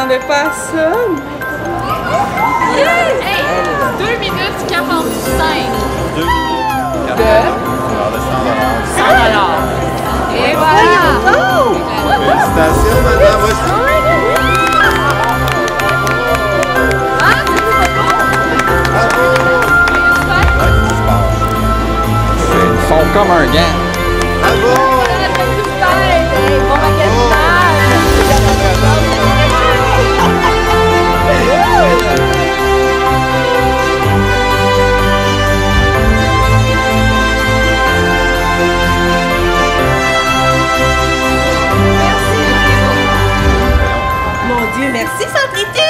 m'attendais pas à ça. Hey, 2 minutes 45. 2 minutes. 100 Et voilà! Félicitations, madame. Ils sont comme un gant. Bravo! Bon Mon Dieu, merci, Centrité!